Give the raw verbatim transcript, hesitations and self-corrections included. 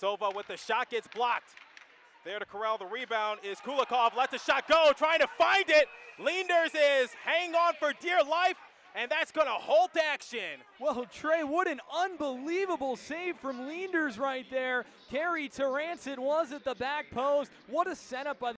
Sova with the shot gets blocked. There to corral the rebound is Kulikov. Let the shot go, trying to find it. Leenders is hanging on for dear life, and that's going to halt action. Well, Trey, what an unbelievable save from Leenders right there. Carey Terrance it was at the back post. What a setup by